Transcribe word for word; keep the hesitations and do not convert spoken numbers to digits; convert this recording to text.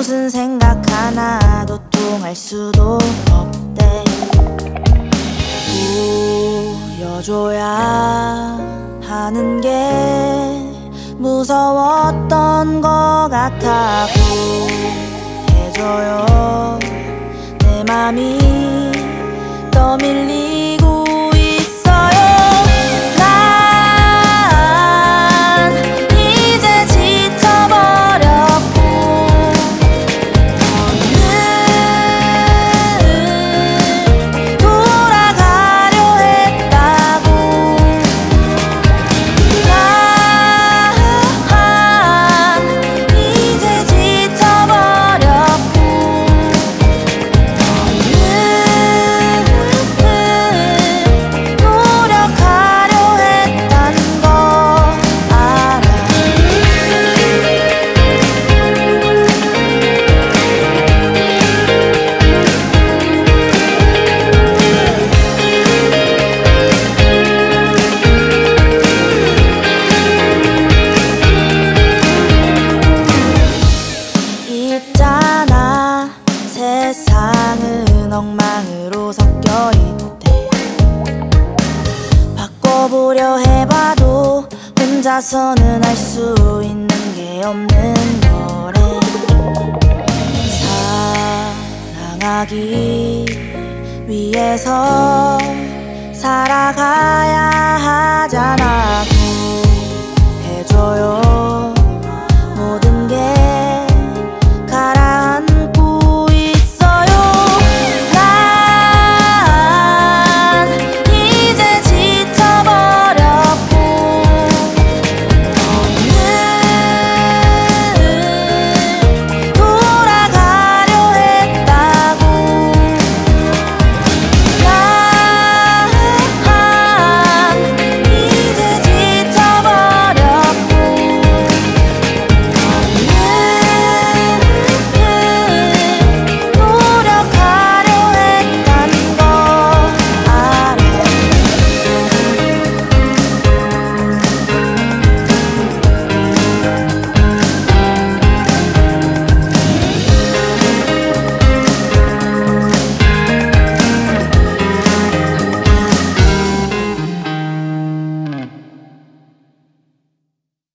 무슨 생각 하나도 통할 수도 없대. 보여줘야 하는 게 무서웠던 것 같아. 해줘요 내 맘이 떠밀리고 있어요. 난 이제 지쳐버렸고 너는 돌아가려 했다고. 난 이제 지쳐버렸고 노력하려 했단 거 알아. 있잖아, 세상은 엉망으로 섞여 있대. 바꿔보려 해봐도 혼자서는 할 수 있는 게 없는 거래. 사랑하기 위해서 살아가야 하잖아.